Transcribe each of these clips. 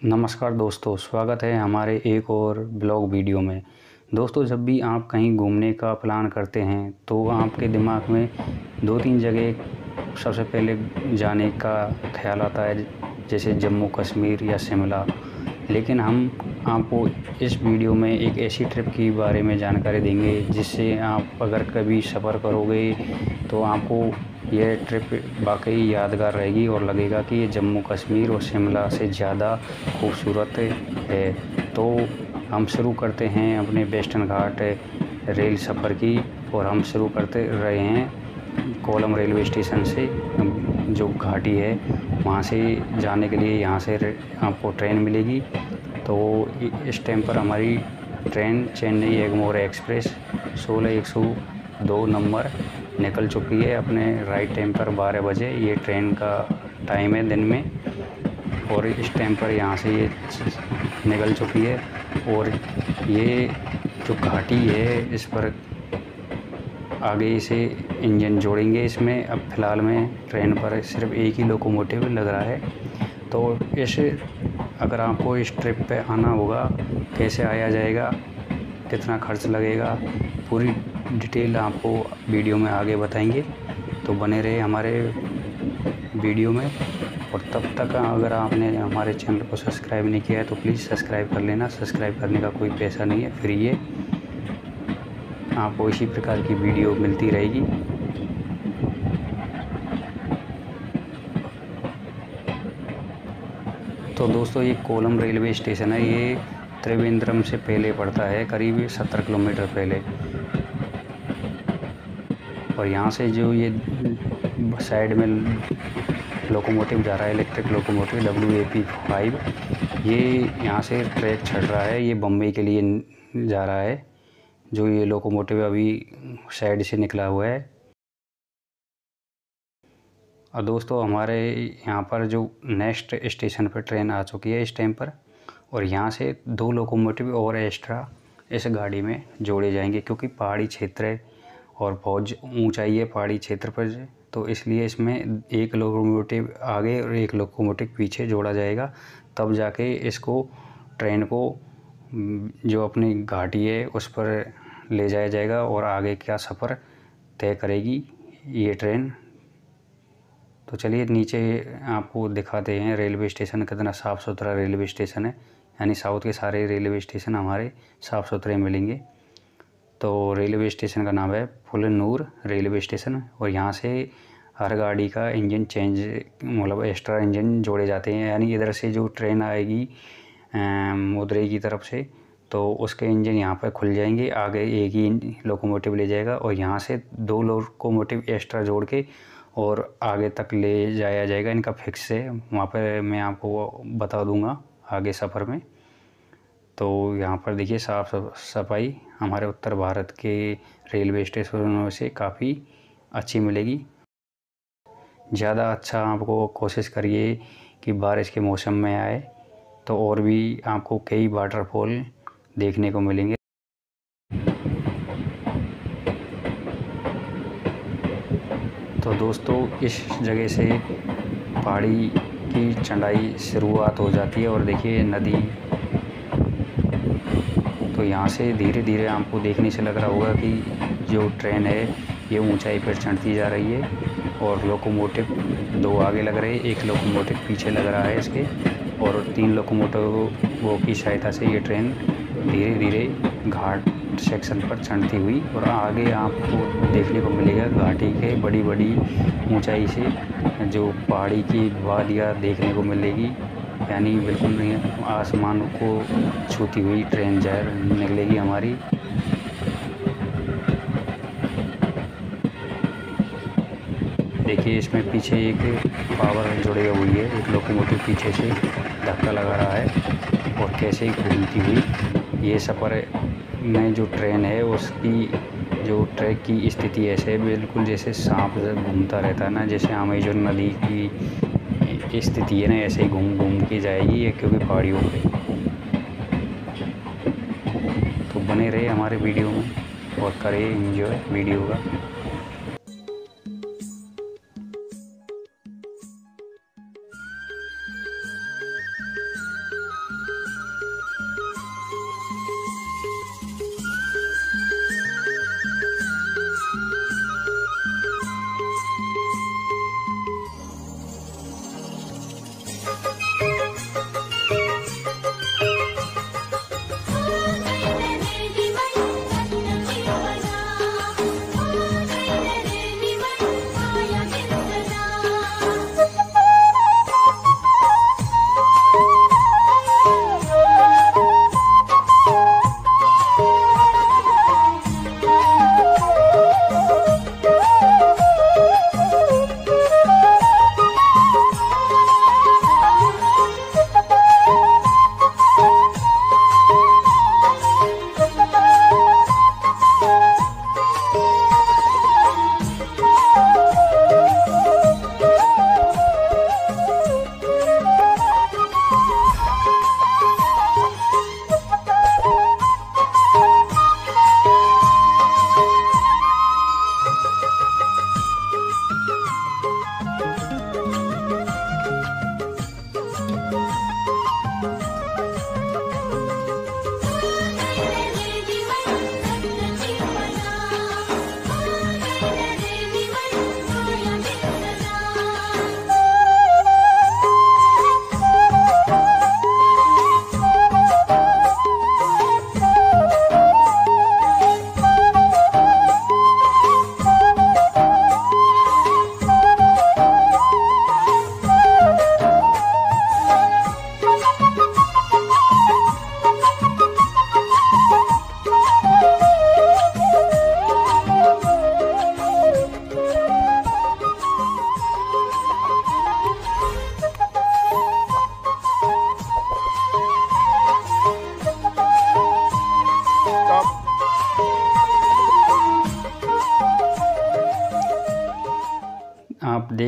नमस्कार दोस्तों, स्वागत है हमारे एक और ब्लॉग वीडियो में। दोस्तों, जब भी आप कहीं घूमने का प्लान करते हैं तो आपके दिमाग में 2-3 जगह सबसे पहले जाने का ख्याल आता है, जैसे जम्मू कश्मीर या शिमला। लेकिन हम आपको इस वीडियो में एक ऐसी ट्रिप के बारे में जानकारी देंगे जिससे आप अगर कभी सफ़र करोगे तो आपको यह ट्रिप वाकई यादगार रहेगी और लगेगा कि ये जम्मू कश्मीर और शिमला से ज़्यादा खूबसूरत है। तो हम शुरू करते हैं अपने वेस्टर्न घाट रेल सफ़र की, और हम शुरू करते रहे हैं कोलम रेलवे स्टेशन से। जो घाटी है वहाँ से जाने के लिए यहाँ से आपको ट्रेन मिलेगी। तो इस टाइम पर हमारी train Chennai Egmore express 16102 number निकल चुकी है अपने राइट टाइम पर 12 बजे। ये ट्रेन का टाइम है दिन में, और इस टाइम पर यहाँ से ये निकल चुकी है। और ये जो घाटी है इस पर आगे से इंजन जोड़ेंगे इसमें। अब फ़िलहाल में ट्रेन पर सिर्फ एक ही लोकोमोटिव लग रहा है। तो अगर आपको इस ट्रिप पे आना होगा, कैसे आया जाएगा, कितना खर्च लगेगा, पूरी डिटेल आपको वीडियो में आगे बताएंगे। तो बने रहे हमारे वीडियो में। और तब तक अगर आपने हमारे चैनल को सब्सक्राइब नहीं किया है तो प्लीज़ सब्सक्राइब कर लेना। सब्सक्राइब करने का कोई पैसा नहीं है, फ्री है। आपको इसी प्रकार की वीडियो मिलती रहेगी। तो दोस्तों, ये कोलम रेलवे स्टेशन है। ये त्रिवेंद्रम से पहले पड़ता है, करीब 70 किलोमीटर पहले। और यहाँ से जो ये साइड में लोकोमोटिव जा रहा है, इलेक्ट्रिक लोकोमोटिव WAP-5, ये यहाँ से ट्रैक चढ़ रहा है। ये बम्बई के लिए जा रहा है, जो ये लोकोमोटिव अभी साइड से निकला हुआ है। और दोस्तों, हमारे यहाँ पर जो नेक्स्ट स्टेशन पर ट्रेन आ चुकी है इस टाइम पर, और यहाँ से 2 लोकोमोटिव और एक्स्ट्रा इस गाड़ी में जोड़े जाएंगे, क्योंकि पहाड़ी क्षेत्र है और बहुत ऊंचाई है पहाड़ी क्षेत्र पर। तो इसलिए इसमें एक लोकोमोटिव आगे और एक लोकोमोटिव पीछे जोड़ा जाएगा। तब जाके इसको ट्रेन को जो अपनी घाटी है उस पर ले जाया जाएगा और आगे का सफ़र तय करेगी ये ट्रेन। तो चलिए नीचे आपको दिखाते हैं रेलवे स्टेशन कितना साफ़ सुथरा रेलवे स्टेशन है। यानी साउथ के सारे रेलवे स्टेशन हमारे साफ़ सुथरे मिलेंगे। तो रेलवे स्टेशन का नाम है फुलनूर रेलवे स्टेशन। और यहाँ से हर गाड़ी का इंजन चेंज, मतलब एक्स्ट्रा इंजन जोड़े जाते हैं। यानी इधर से जो ट्रेन आएगी मदुरई की तरफ से, तो उसके इंजन यहाँ पर खुल जाएंगे। आगे एक ही लोकोमोटिव ले जाएगा और यहाँ से 2 लोकोमोटिव एक्स्ट्रा जोड़ के और आगे तक ले जाया जाएगा। इनका फिक्स है, वहाँ पर मैं आपको बता दूँगा आगे सफ़र में। तो यहाँ पर देखिए साफ़ सफाई हमारे उत्तर भारत के रेलवे स्टेशनों से काफ़ी अच्छी मिलेगी। ज़्यादा अच्छा आपको कोशिश करिए कि बारिश के मौसम में आए, तो और भी आपको कई वाटरफॉल देखने को मिलेंगे। तो दोस्तों, इस जगह से पहाड़ी की चढ़ाई शुरुआत हो जाती है। और देखिए नदी। तो यहाँ से धीरे धीरे आपको देखने से लग रहा होगा कि जो ट्रेन है ये ऊंचाई पर चढ़ती जा रही है। और लोकोमोटिव 2 आगे लग रहे हैं, एक लोकोमोटिव पीछे लग रहा है इसके, और 3 लोकोमोटिवों की सहायता से ये ट्रेन धीरे धीरे घाट सेक्शन पर चढ़ती हुई और आगे आपको देखने को मिलेगा घाटी के बड़ी बड़ी ऊंचाई से जो पहाड़ी की वादियाँ देखने को मिलेगी। यानी बिल्कुल आसमान को छूती हुई ट्रेन निकलेगी हमारी। देखिए इसमें पीछे एक पावर जुड़ी हुई है, एक लोकोमोटिव पीछे से धक्का लगा रहा है और कैसे घूमती हुई ये सफ़र में जो ट्रेन है उसकी जो ट्रैक की स्थिति ऐसे बिल्कुल जैसे सांप घूमता रहता है ना, जैसे अमेज़न नदी की स्थिति है ना, ऐसे ही घूम घूम के जाएगी ये, क्योंकि पहाड़ियों पे। तो बने रहे हमारे वीडियो में और करें एंजॉय वीडियो का।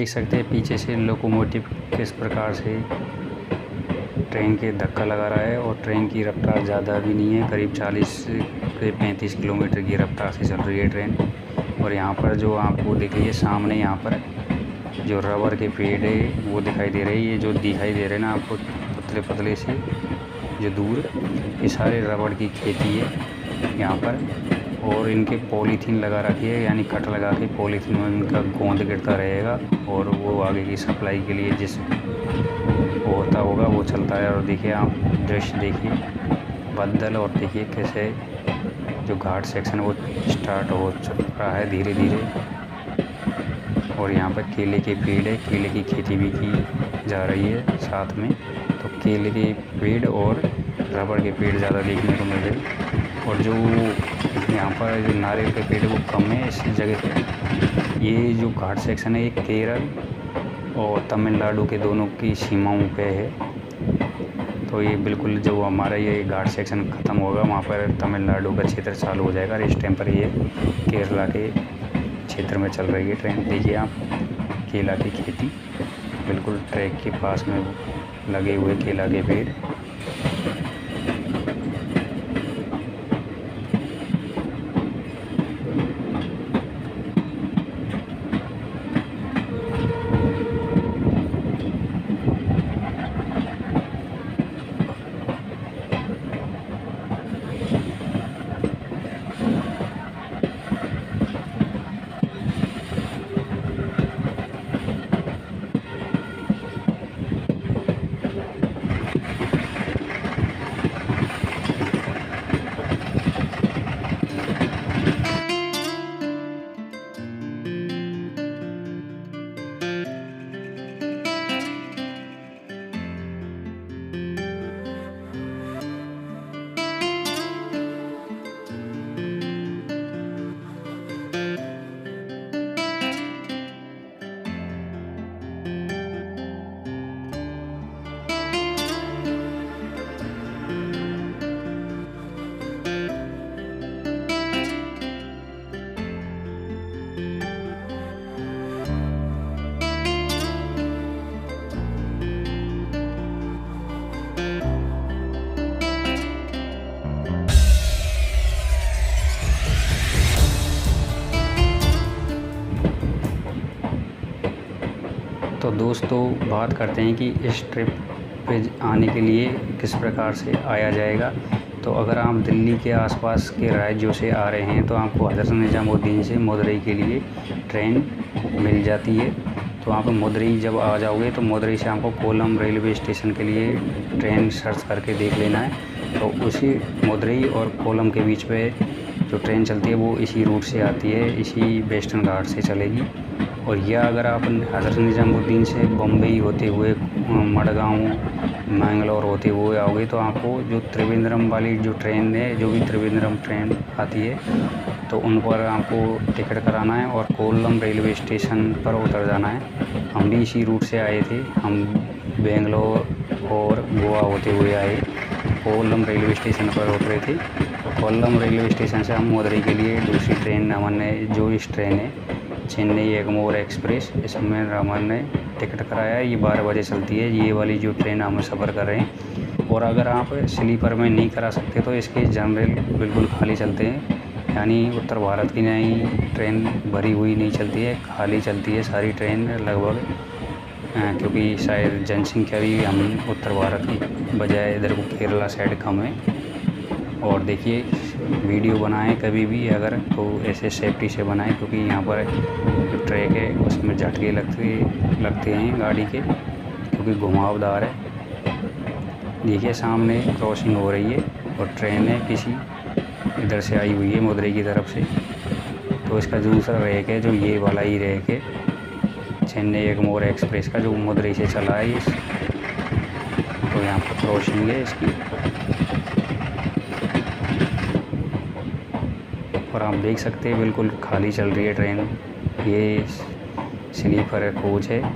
देख सकते हैं पीछे से लोकोमोटिव किस प्रकार से ट्रेन के धक्का लगा रहा है, और ट्रेन की रफ्तार ज़्यादा भी नहीं है, करीब 40 से 35 किलोमीटर की रफ्तार से चल रही है ट्रेन। और यहाँ पर जो आपको दिख रही है सामने, यहाँ पर जो रबर के पेड़ है वो दिखाई दे रहे हैं। ये जो दिखाई दे रहे हैं ना आपको पतले पतले से जो दूर, ये सारे रबर की खेती है यहाँ पर। और इनके पॉलीथीन लगा रखी है, यानी कट लगा के पॉलीथीन में इनका गोंद गिरता रहेगा, और वो आगे की सप्लाई के लिए जिस वो होता होगा वो चलता है। और देखिए आप दृश्य देखिए बादल, और देखिए कैसे जो घाट सेक्शन वो स्टार्ट हो रहा है धीरे धीरे। और यहाँ पर केले के पेड़ है, केले की खेती भी की जा रही है साथ में। तो केले के पेड़ और रबड़ के पेड़ ज़्यादा देखने को मिल रहे, और जो यहाँ पर जो नारियल के पेड़ वो कम है इस जगह पे। ये जो घाट सेक्शन है ये केरल और तमिलनाडु के दोनों की सीमाओं पे है। तो ये बिल्कुल जो हमारा ये घाट सेक्शन ख़त्म होगा वहाँ पर तमिलनाडु का क्षेत्र चालू हो जाएगा, और इस टाइम पर ये केरला के क्षेत्र में चल रही है ट्रेन। देखिए आप केला की खेती, बिल्कुल ट्रैक के पास में लगे हुए केला के पेड़। तो दोस्तों बात करते हैं कि इस ट्रिप पे आने के लिए किस प्रकार से आया जाएगा। तो अगर आप दिल्ली के आसपास के राज्यों से आ रहे हैं तो आपको हज़रत निज़ामुद्दीन से मदुरई के लिए ट्रेन मिल जाती है। तो आप मदुरई जब आ जाओगे तो मदुरई से आपको कोल्लम रेलवे स्टेशन के लिए ट्रेन सर्च करके देख लेना है। तो उसी मदुरई और कोल्लम के बीच पे जो ट्रेन चलती है वो इसी रूट से आती है, इसी वेस्टर्न घाट से चलेगी। और यह अगर आप हज़रत निज़ामुद्दीन से बम्बई होते हुए मडगांव मैंगलोर होते हुए आओगे तो आपको जो त्रिवेंद्रम वाली जो ट्रेन है, जो भी त्रिवेंद्रम ट्रेन आती है तो उन पर आपको टिकट कराना है और कोल्लम रेलवे स्टेशन पर उतर जाना है। हम भी इसी रूट से आए थे, हम बेंगलोर और गोवा होते हुए आए, कोल्लम रेलवे स्टेशन पर उतरे थे। तो कोल्लम रेलवे स्टेशन से हम मदुरई के लिए दूसरी ट्रेन हमने जो इस ट्रेन है चेन्नई एगमोर एक्सप्रेस, इसमें रमन ने टिकट कराया है। ये 12 बजे चलती है ये वाली जो ट्रेन हम सफ़र कर रहे हैं। और अगर आप स्लीपर में नहीं करा सकते तो इसके जनरल बिल्कुल खाली चलते हैं, यानी उत्तर भारत की नई ट्रेन भरी हुई नहीं चलती है, खाली चलती है सारी ट्रेन लगभग, क्योंकि शायद जनसंख्या भी हम उत्तर भारत की बजाय इधर को केरला साइड कम है। और देखिए वीडियो बनाएं कभी भी अगर तो ऐसे सेफ्टी से बनाएं, क्योंकि यहाँ पर जो ट्रैक है उसमें झटके लगते हैं गाड़ी के, क्योंकि घुमावदार है। देखिए सामने क्रॉसिंग हो रही है और ट्रेन है किसी इधर से आई हुई है मदुरई की तरफ से। तो इसका दूसरा रैक है जो ये वाला ही रैक है चेन्नई एगमोर एक्सप्रेस का, जो मदुरई से चला है। तो यहाँ पर क्रॉसिंग है इसकी, और आप देख सकते हैं बिल्कुल खाली चल रही है ट्रेन। ये स्लीपर कोच है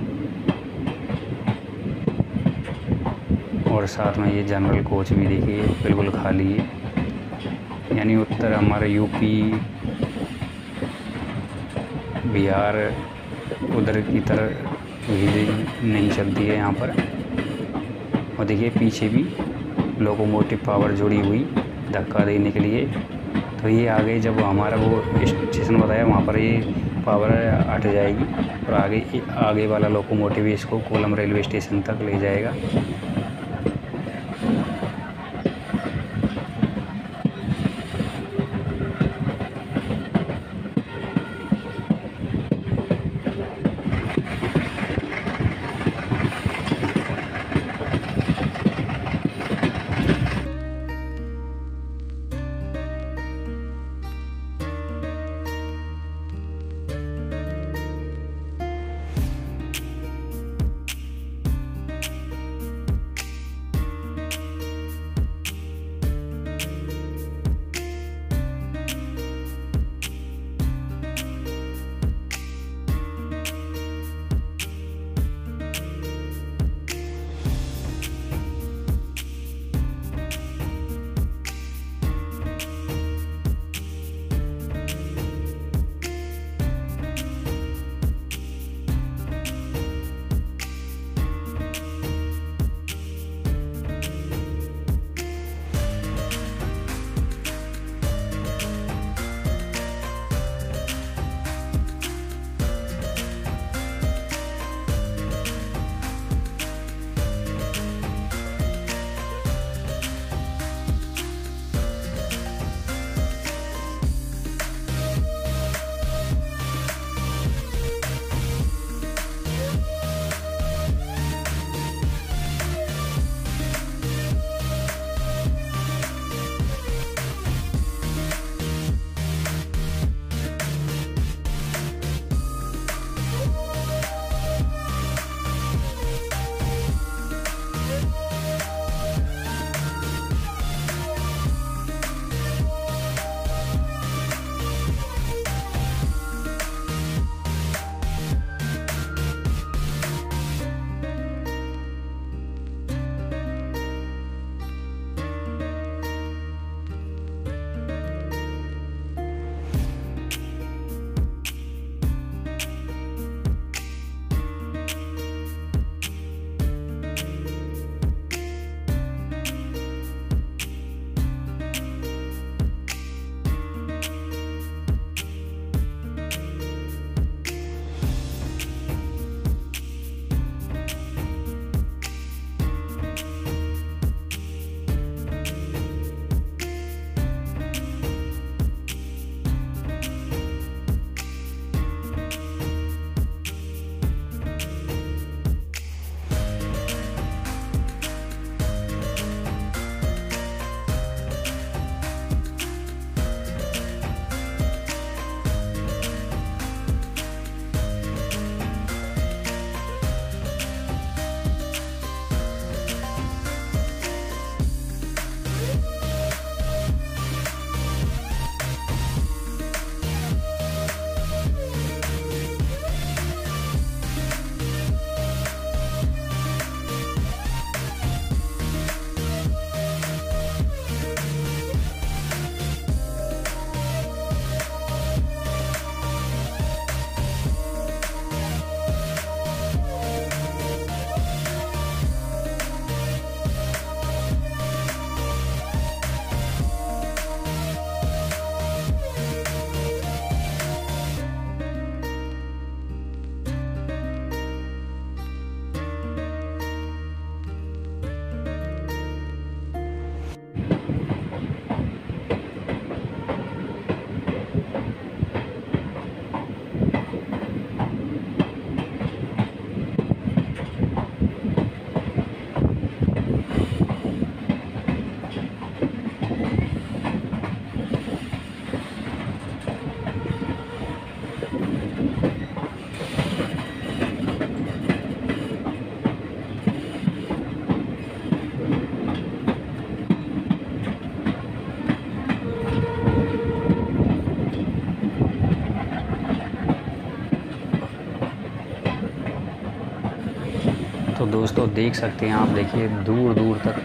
और साथ में ये जनरल कोच भी देखिए बिल्कुल खाली है, यानी उत्तर हमारे यूपी बिहार उधर की तरह बिजली नहीं चलती है यहाँ पर। और देखिए पीछे भी लोकोमोटिव पावर जुड़ी हुई धक्का देने के लिए। तो ये आगे जब हमारा वो स्टेशन बताया वहाँ पर ये पावर हट जाएगी और आगे वाला लोकोमोटिव इसको कोलम रेलवे स्टेशन तक ले जाएगा। तो दोस्तों देख सकते हैं आप, देखिए दूर दूर तक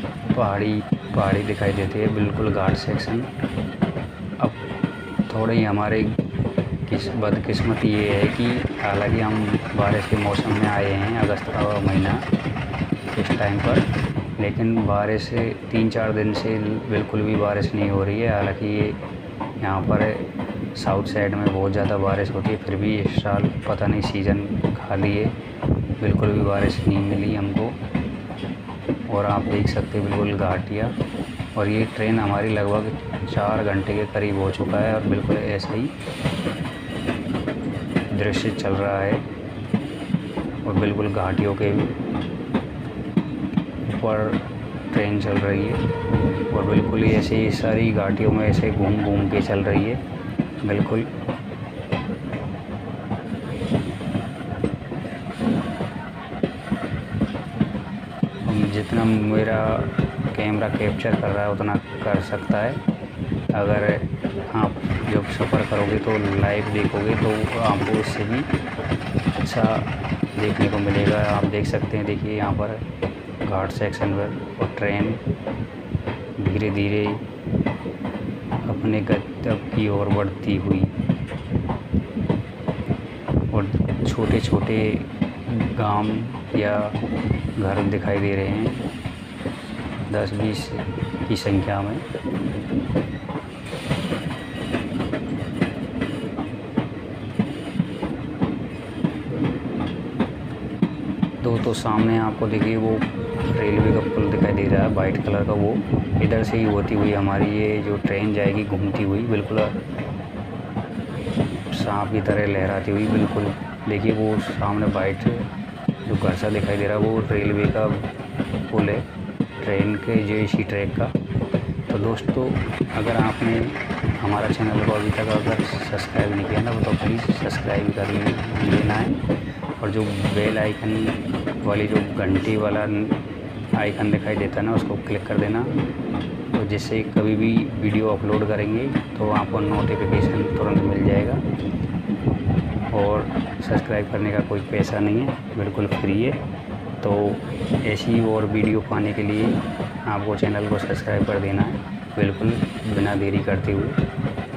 पहाड़ी दिखाई देती है, बिल्कुल घाट सेक्शन। अब थोड़े ही हमारे बदकिस्मत ये है कि हालांकि हम बारिश के मौसम में आए हैं, अगस्त का महीना इस टाइम पर, लेकिन बारिश 3-4 दिन से बिल्कुल भी बारिश नहीं हो रही है। हालांकि ये यहाँ पर साउथ साइड में बहुत ज़्यादा बारिश होती है, फिर भी इस साल पता नहीं सीज़न खाली है, बिल्कुल भी बारिश नहीं मिली हमको। और आप देख सकते हैं बिल्कुल घाटियाँ, और ये ट्रेन हमारी लगभग 4 घंटे के करीब हो चुका है और बिल्कुल ऐसा ही दृश्य चल रहा है और बिल्कुल घाटियों के ऊपर ट्रेन चल रही है और बिल्कुल ही ऐसे ही सारी घाटियों में ऐसे घूम घूम के चल रही है बिल्कुल। जितना मेरा कैमरा कैप्चर कर रहा है उतना कर सकता है। अगर आप जब सफ़र करोगे तो लाइव देखोगे तो आपको इससे भी अच्छा देखने को मिलेगा। आप देख सकते हैं, देखिए यहाँ पर घाट सेक्शन में और ट्रेन धीरे धीरे अपने गंतव्य की ओर बढ़ती हुई, और छोटे छोटे गांव या घर दिखाई दे रहे हैं 10-20 की संख्या में। तो सामने आपको देखिए वो रेलवे का पुल दिखाई दे रहा है वाइट कलर का, वो इधर से ही होती हुई हमारी ये जो ट्रेन जाएगी घूमती हुई, बिल्कुल सांप की तरह लहराती हुई। बिल्कुल देखिए वो सामने वाइट जो घर सा दिखाई दे रहा है वो रेलवे का पुल है, ट्रेन के जो इसी ट्रैक का। तो दोस्तों, अगर आपने हमारा चैनल को अभी तक अगर सब्सक्राइब नहीं किया ना तो प्लीज़ सब्सक्राइब कर लेना है, और जो बेल आइकन वाली जो घंटी वाला आइकन दिखाई देता है ना उसको क्लिक कर देना, तो जिससे कभी भी वीडियो अपलोड करेंगे तो आपको नोटिफिकेशन तुरंत मिल जाएगा। और सब्सक्राइब करने का कोई पैसा नहीं है, बिल्कुल फ्री है। तो ऐसी और वीडियो पाने के लिए आपको चैनल को सब्सक्राइब कर देना है बिल्कुल बिना देरी करते हुए।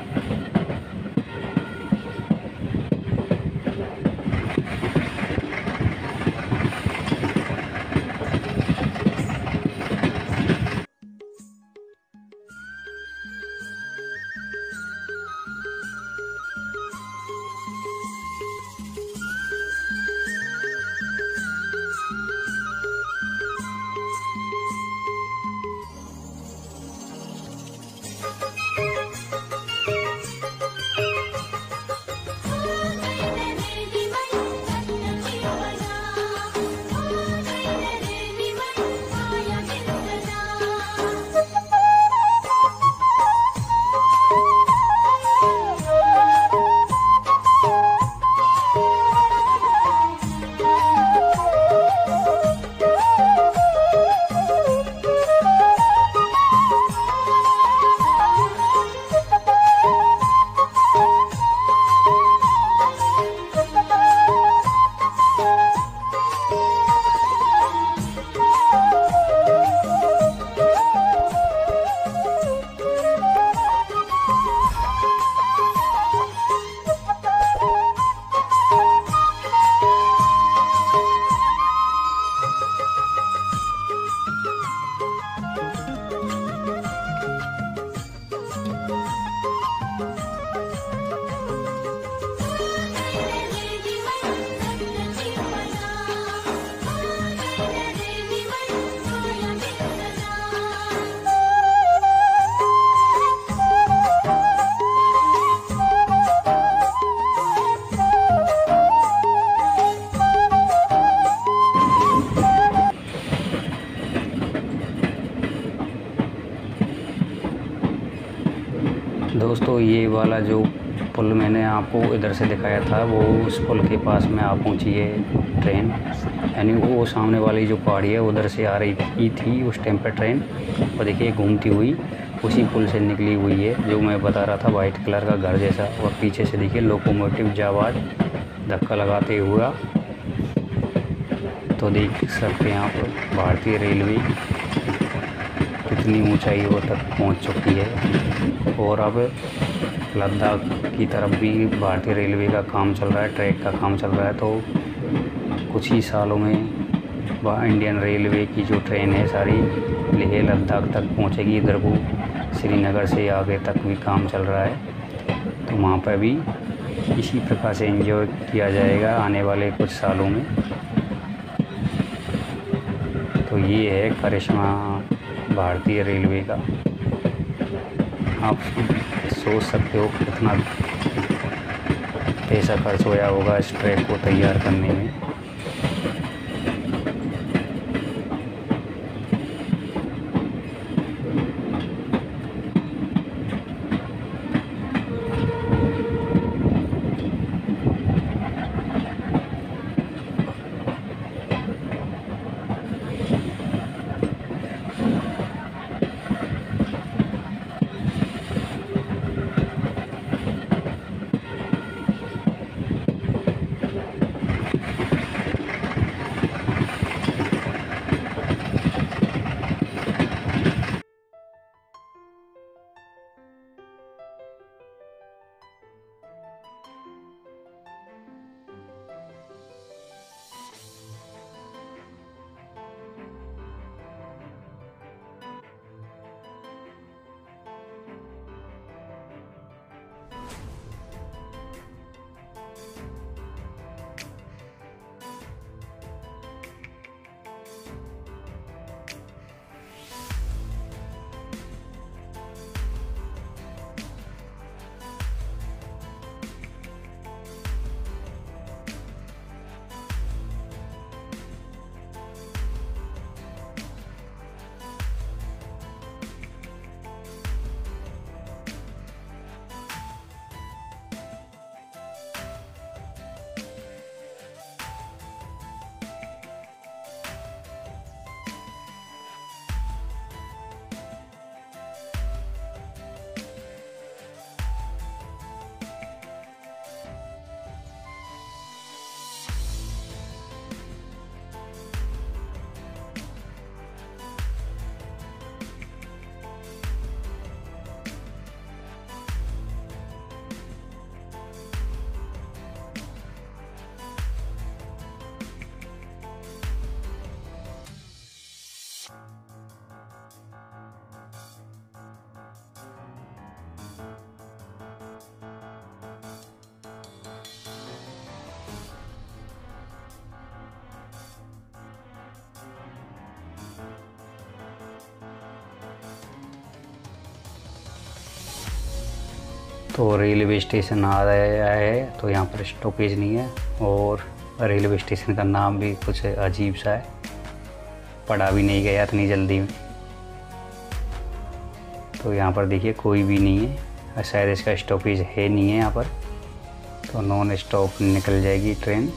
दोस्तों, ये वाला जो पुल मैंने आपको इधर से दिखाया था वो उस पुल के पास में आ पहुंची है ट्रेन, यानी वो सामने वाली जो पहाड़ी है उधर से आ रही थी उस टाइम पर ट्रेन। और देखिए घूमती हुई उसी पुल से निकली हुई है जो मैं बता रहा था, वाइट कलर का घर जैसा। और पीछे से देखिए लोकोमोटिव जावाज धक्का लगाते हुआ। तो देख सकते हैं आप भारतीय रेलवे कितनी ऊंचाइयों तक पहुंच चुकी है। और अब लद्दाख की तरफ भी भारतीय रेलवे का काम चल रहा है, ट्रैक का काम चल रहा है। तो कुछ ही सालों में इंडियन रेलवे की जो ट्रेन है सारी लेह लद्दाख तक पहुंचेगी। इधर को श्रीनगर से आगे तक भी काम चल रहा है, तो वहाँ पर भी इसी प्रकार से एंजॉय किया जाएगा आने वाले कुछ सालों में। तो ये है करिश्मा भारतीय रेलवे का। आप सोच सकते हो कितना पैसा खर्च होया होगा इस ट्रैक को तैयार करने में। तो रेलवे स्टेशन आ रहा है, तो यहाँ पर स्टॉपेज नहीं है और रेलवे स्टेशन का नाम भी कुछ अजीब सा है, पढ़ा भी नहीं गया इतनी जल्दी में। तो यहाँ पर देखिए कोई भी नहीं है, शायद इसका स्टॉपेज है नहीं है यहाँ पर, तो नॉन स्टॉप निकल जाएगी ट्रेन।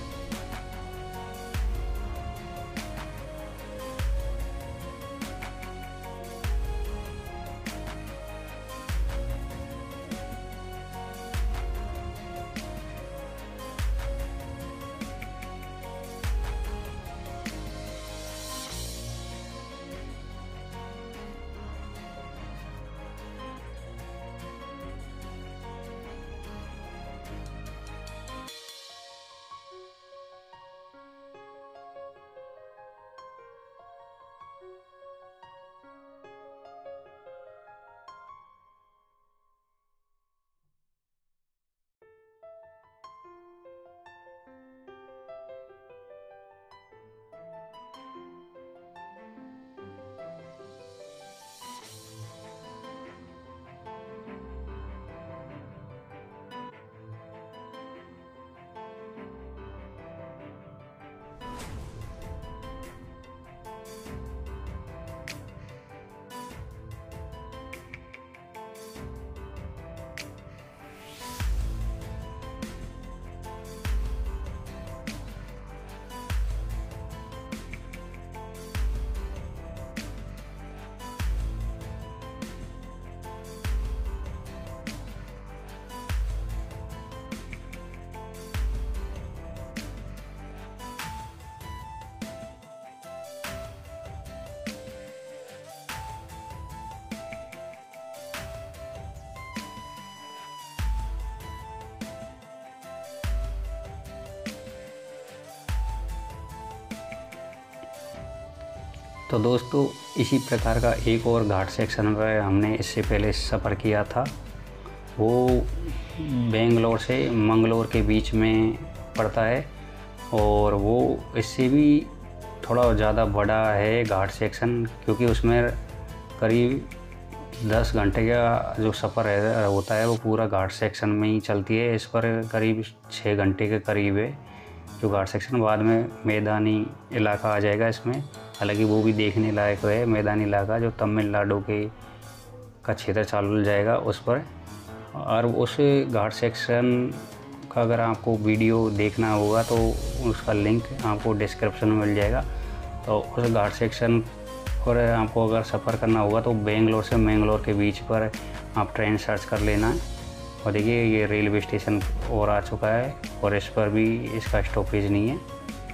तो दोस्तों इसी प्रकार का एक और घाट सेक्शन पर हमने इससे पहले सफ़र किया था। वो बेंगलोर से मंगलोर के बीच में पड़ता है और वो इससे भी थोड़ा ज़्यादा बड़ा है घाट सेक्शन, क्योंकि उसमें करीब 10 घंटे का जो सफ़र होता है वो पूरा घाट सेक्शन में ही चलती है। इस पर करीब 6 घंटे के करीब है जो घाट सेक्शन। बाद में मैदानी इलाका आ जाएगा इसमें, हालांकि वो भी देखने लायक है। मैदानी इलाका जो तमिलनाडु के का क्षेत्र चालू जाएगा उस पर। और उस घाट सेक्शन का अगर आपको वीडियो देखना होगा तो उसका लिंक आपको डिस्क्रिप्शन में मिल जाएगा। तो उस घाट सेक्शन पर आपको अगर सफ़र करना होगा तो बेंगलोर से मैंगलोर के बीच पर आप ट्रेन सर्च कर लेना है। और देखिए ये रेलवे स्टेशन और आ चुका है और इस पर भी इसका स्टॉपेज नहीं है।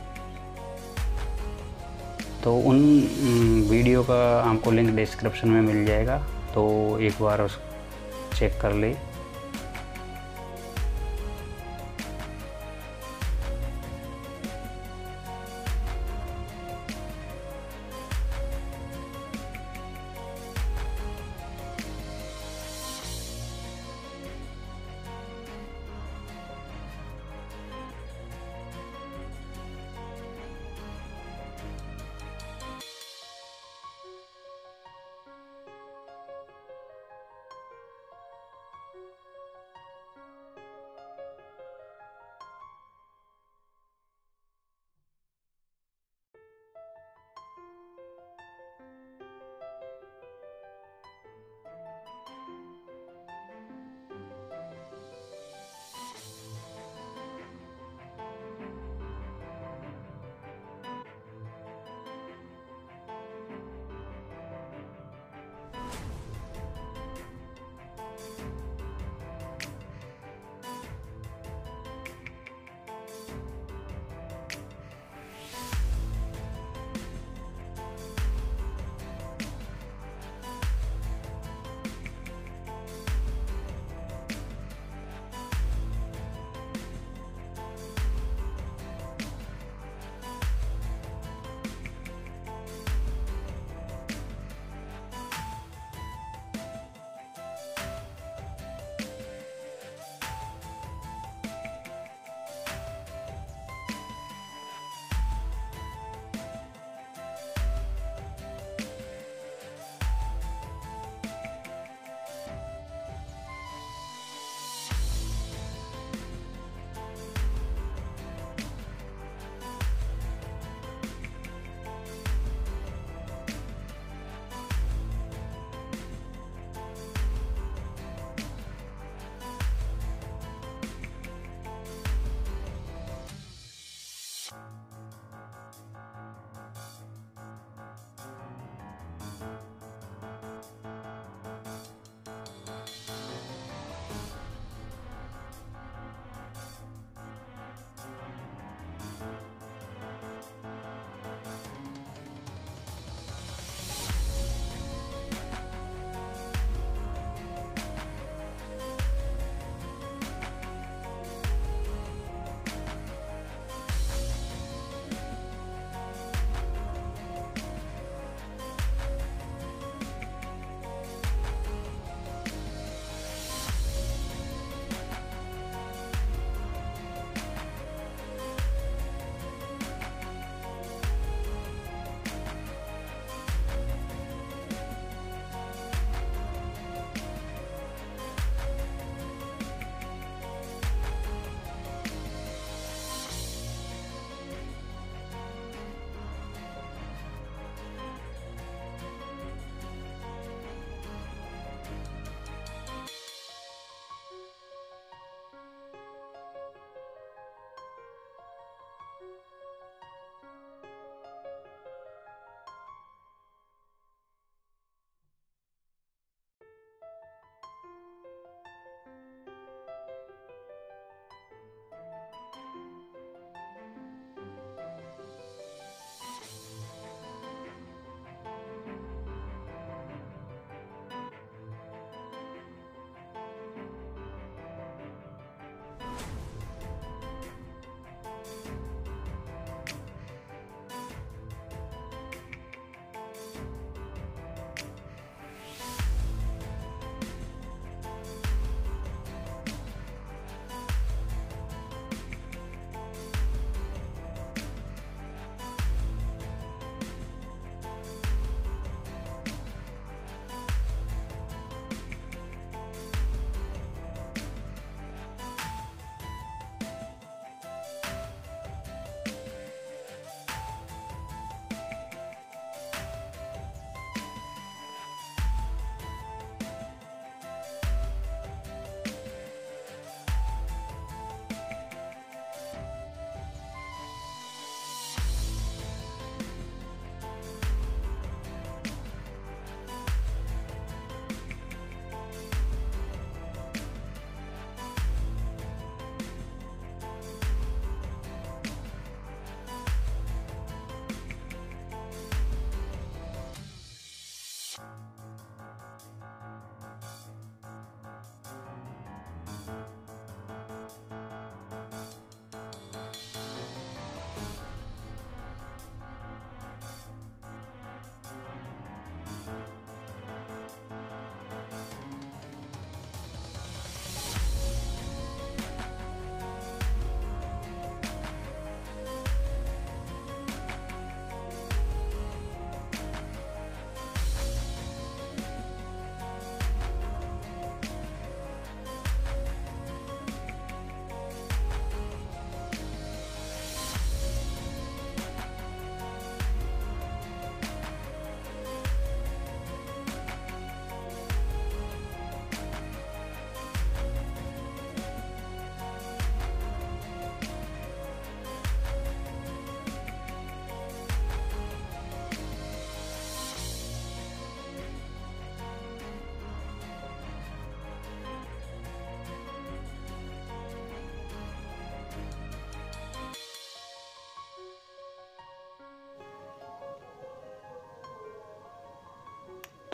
तो उन वीडियो का आपको लिंक डिस्क्रिप्शन में मिल जाएगा, तो एक बार उस चेक कर ले।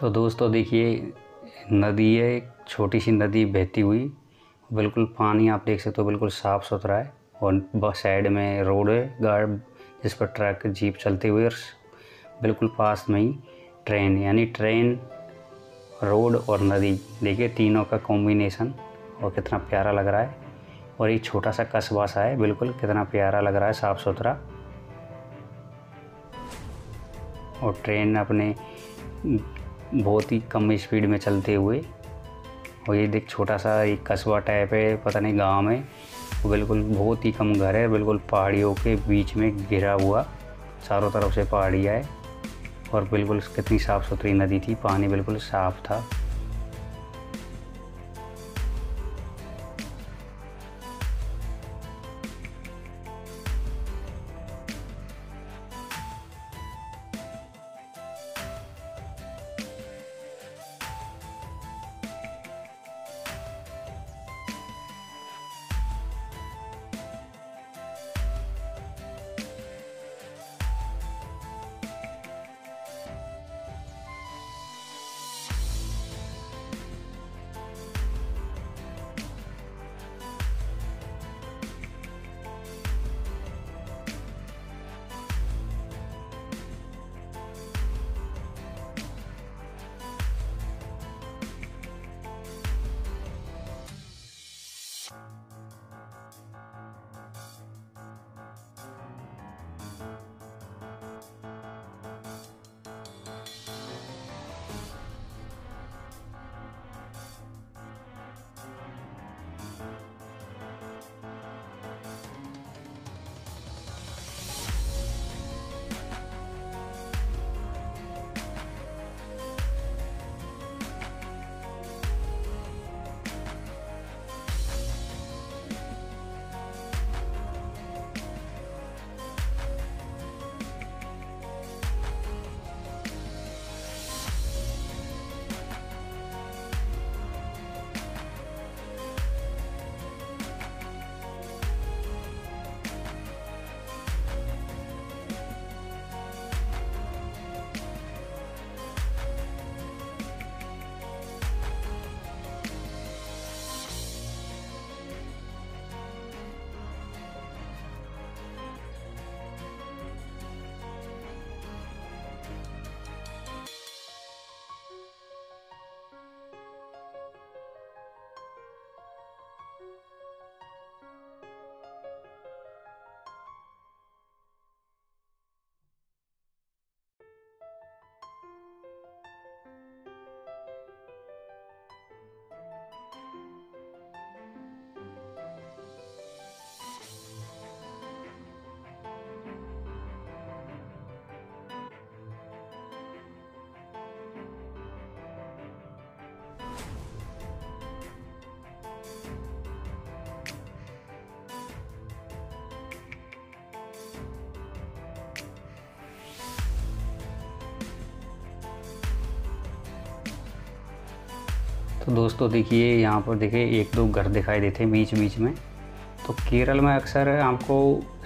तो दोस्तों देखिए, नदी है, एक छोटी सी नदी बहती हुई, बिल्कुल पानी आप देख सकते हो बिल्कुल साफ़ सुथरा है। और बस साइड में रोड है, गार्ड जिस पर ट्रक जीप चलते हुए, और बिल्कुल पास में ही ट्रेन, यानी ट्रेन, रोड और नदी, देखिए तीनों का कॉम्बिनेशन, और कितना प्यारा लग रहा है। और एक छोटा सा कस्बा सा है, बिल्कुल कितना प्यारा लग रहा है, साफ़ सुथरा। और ट्रेन अपने बहुत ही कम स्पीड में चलते हुए, और ये देख छोटा सा एक कस्बा टाइप है, पता नहीं गांव में, बिल्कुल बहुत ही कम घर है, बिल्कुल पहाड़ियों के बीच में घिरा हुआ, चारों तरफ से पहाड़ियाँ है। और बिल्कुल कितनी साफ़ सुथरी नदी थी, पानी बिल्कुल साफ़ था। तो दोस्तों देखिए, यहाँ पर देखिए एक दो घर दिखाई देते हैं बीच बीच में। तो केरल में अक्सर आपको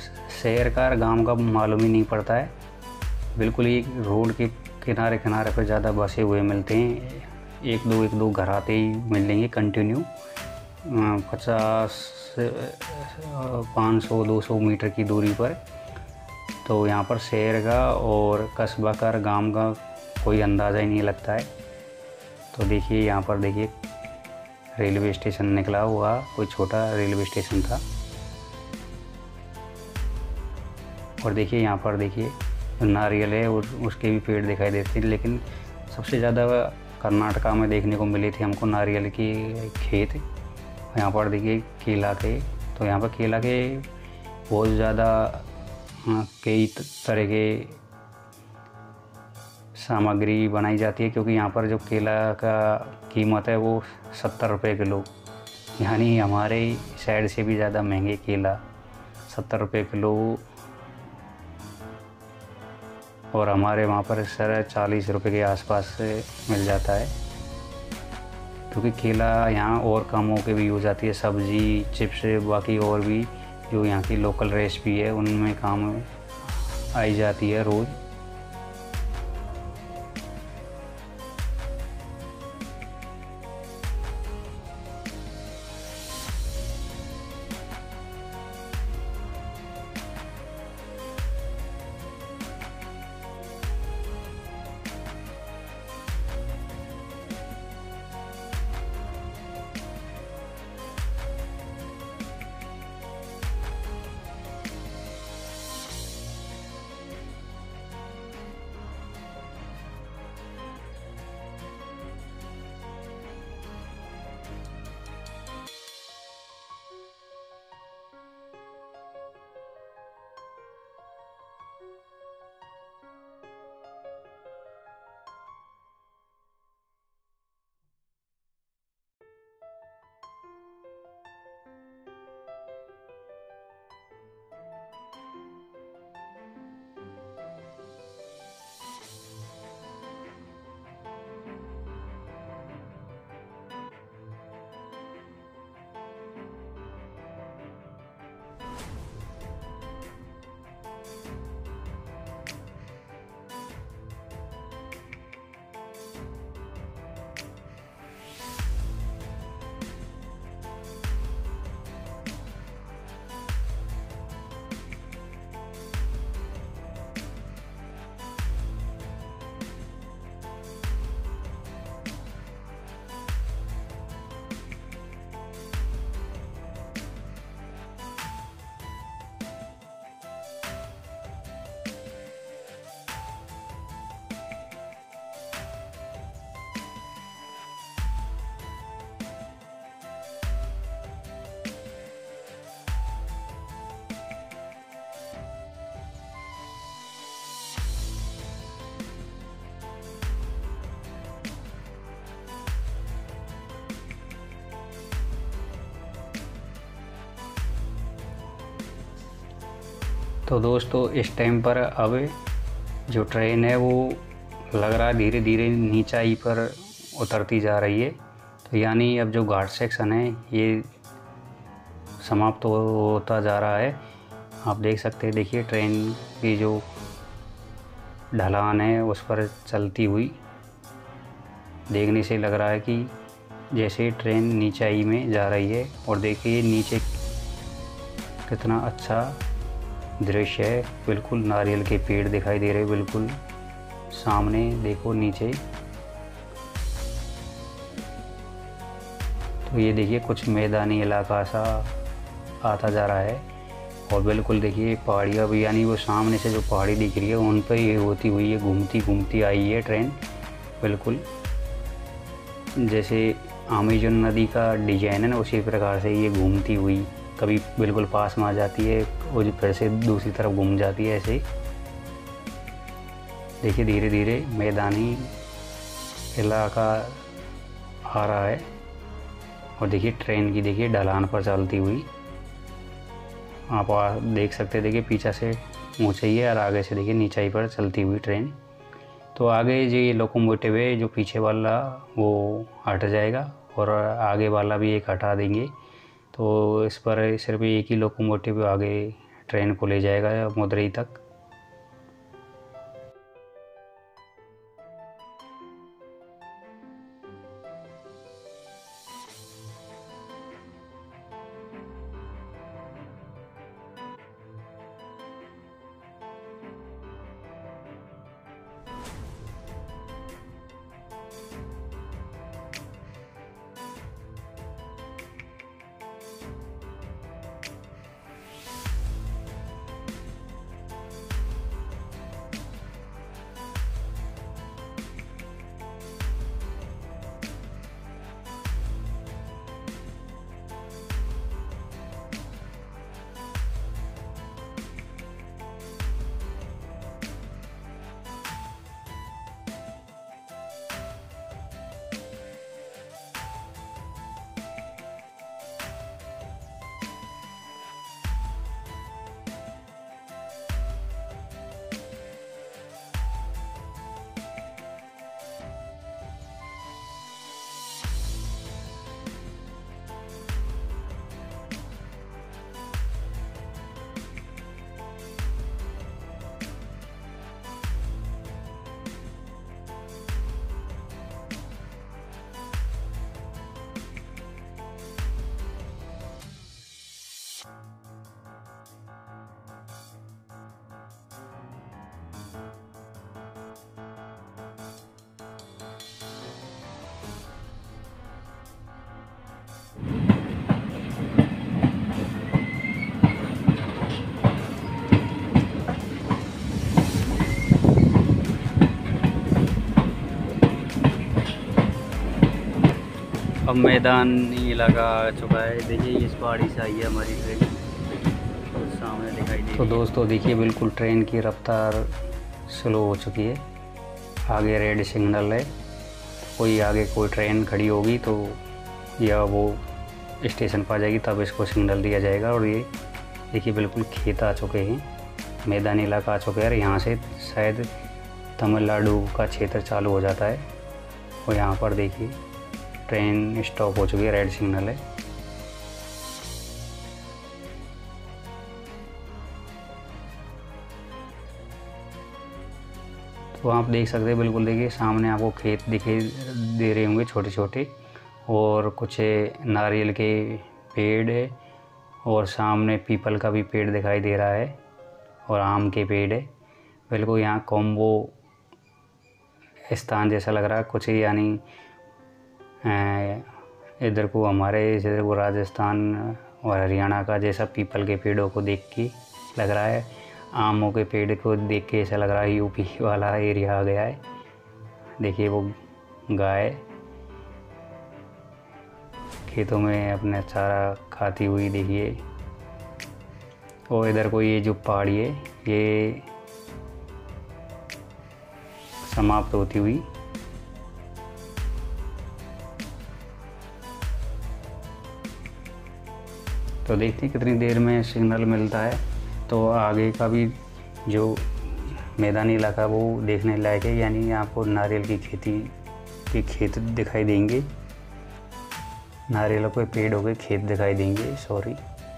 शहर का और गांव का मालूम ही नहीं पड़ता है, बिल्कुल एक रोड के किनारे किनारे पर ज़्यादा बसे हुए मिलते हैं। एक दो घर आते ही मिलेंगे कंटिन्यू, 50 500 200 मीटर की दूरी पर। तो यहाँ पर शहर का और कस्बा का और गाँव का कोई अंदाज़ा ही नहीं लगता है। तो देखिए यहाँ पर देखिए रेलवे स्टेशन निकला हुआ, कोई छोटा रेलवे स्टेशन था। और देखिए यहाँ पर देखिए नारियल है और उसके भी पेड़ दिखाई देते हैं, लेकिन सबसे ज़्यादा कर्नाटका में देखने को मिले थे हमको नारियल की खेत। यहाँ पर देखिए केला के, तो यहाँ पर केला के बहुत ज़्यादा कई तरह के सामग्री बनाई जाती है, क्योंकि यहाँ पर जो केला का कीमत है वो 70 रुपये किलो, यानी हमारे साइड से भी ज़्यादा महंगे केला 70 रुपये किलो। और हमारे वहाँ पर सर 40 रुपये के आसपास मिल जाता है, क्योंकि केला यहाँ और कामों के भी यूज़ आती है, सब्ज़ी, चिप्स, बाकी और भी जो यहाँ की लोकल रेसिपी है उनमें काम आई जाती है रोज़। तो दोस्तों इस टाइम पर अब जो ट्रेन है वो लग रहा है धीरे धीरे नीचाई पर उतरती जा रही है। तो यानी अब जो घाट सेक्शन है ये समाप्त होता जा रहा है। आप देख सकते हैं, देखिए ट्रेन की जो ढलान है उस पर चलती हुई देखने से लग रहा है कि जैसे ट्रेन नीचाई में जा रही है। और देखिए नीचे कितना अच्छा दृश्य है, बिल्कुल नारियल के पेड़ दिखाई दे रहे हैं, बिल्कुल सामने देखो नीचे। तो ये देखिए कुछ मैदानी इलाका सा आता जा रहा है और बिल्कुल देखिए पहाड़ियाँ भी, यानी वो सामने से जो पहाड़ी दिख रही है उन पर ये होती हुई है घूमती घूमती आई है ट्रेन। बिल्कुल जैसे अमेजन नदी का डिजाइन है ना, उसी प्रकार से ये घूमती हुई कभी बिल्कुल पास में आ जाती है और फिर से दूसरी तरफ घूम जाती है। ऐसे देखिए धीरे धीरे मैदानी इलाका आ रहा है और देखिए ट्रेन की देखिए ढलान पर चलती हुई आप देख सकते हैं। देखिए पीछे से ऊंचाई है और आगे से देखिए नीचाई पर चलती हुई ट्रेन। तो आगे जो ये लोकोमोटिव है जो पीछे वाला वो हट जाएगा और आगे वाला भी एक हटा देंगे। तो इस पर सिर्फ एक ही लोकोमोटिव आगे ट्रेन को ले जाएगा मदुरई तक। अब मैदानी इलाका आ चुका है। देखिए इस पहाड़ी से आई है हमारी ट्रेन, सामने दिखाई दे। तो दोस्तों देखिए बिल्कुल ट्रेन की रफ्तार स्लो हो चुकी है। आगे रेड सिग्नल है, कोई आगे कोई ट्रेन खड़ी होगी तो या वो स्टेशन पर आ जाएगी तब इसको सिग्नल दिया जाएगा। और ये देखिए बिल्कुल खेत आ चुके हैं, मैदानी इलाका आ चुका है और यहाँ से शायद तमिलनाडु का क्षेत्र चालू हो जाता है। और यहाँ पर देखिए ट्रेन स्टॉप हो चुकी है, रेड सिग्नल है। तो आप देख सकते हैं, बिल्कुल देखिए सामने आपको खेत दिखाई दे रहे होंगे छोटे छोटे, और कुछ नारियल के पेड़ है और सामने पीपल का भी पेड़ दिखाई दे रहा है और आम के पेड़ है। बिल्कुल यहाँ कॉम्बो स्थान जैसा लग रहा है कुछ, यानी इधर को हमारे इधर को राजस्थान और हरियाणा का जैसा पीपल के पेड़ों को देख के लग रहा है, आमों के पेड़ को देख के ऐसा लग रहा है यूपी वाला एरिया आ गया है। देखिए वो गाय खेतों में अपना चारा खाती हुई देखिए। और इधर को ये जो पहाड़ी है ये समाप्त होती हुई। तो देखते हैं कितनी देर में सिग्नल मिलता है। तो आगे का भी जो मैदानी इलाका वो देखने लायक है, यानी आपको नारियल की खेती के खेत दिखाई देंगे, नारियलों के पेड़ों के खेत दिखाई देंगे, सॉरी।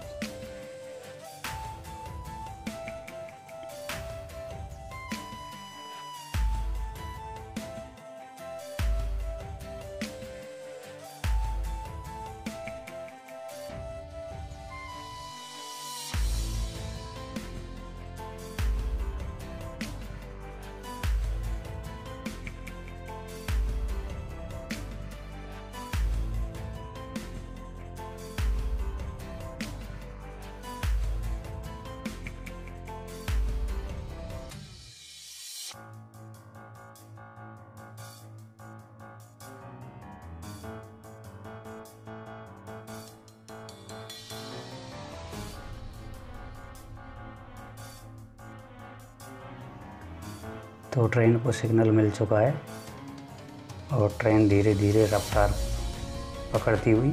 तो ट्रेन को सिग्नल मिल चुका है और ट्रेन धीरे धीरे रफ्तार पकड़ती हुई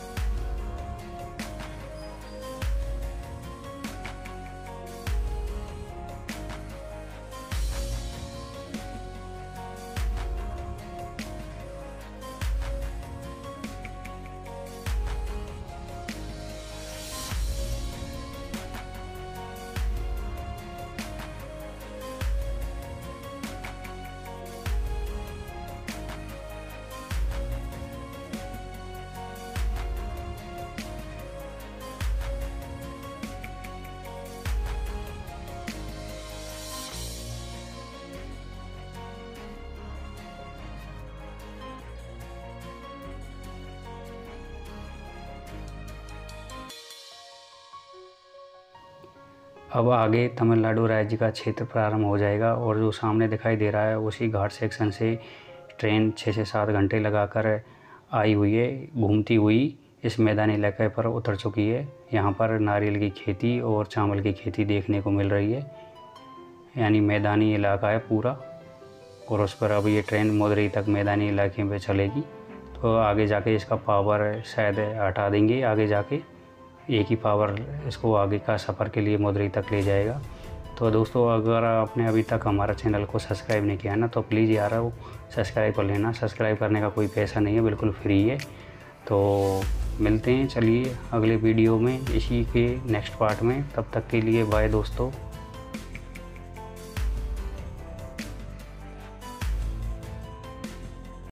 अब आगे तमिलनाडु राज्य का क्षेत्र प्रारंभ हो जाएगा और जो सामने दिखाई दे रहा है उसी घाट सेक्शन से ट्रेन 6 से 7 घंटे लगाकर आई हुई है, घूमती हुई इस मैदानी इलाके पर उतर चुकी है। यहाँ पर नारियल की खेती और चावल की खेती देखने को मिल रही है, यानी मैदानी इलाका है पूरा। और उस पर अब ये ट्रेन मदुरई तक मैदानी इलाके में चलेगी। तो आगे जाके इसका पावर शायद हटा देंगे, आगे जाके एक ही पावर इसको आगे का सफ़र के लिए मदुरई तक ले जाएगा। तो दोस्तों, अगर आपने अभी तक हमारा चैनल को सब्सक्राइब नहीं किया ना, तो प्लीज़ यार वो सब्सक्राइब कर लेना। सब्सक्राइब करने का कोई पैसा नहीं है, बिल्कुल फ्री है। तो मिलते हैं, चलिए अगले वीडियो में इसी के नेक्स्ट पार्ट में। तब तक के लिए बाय दोस्तों।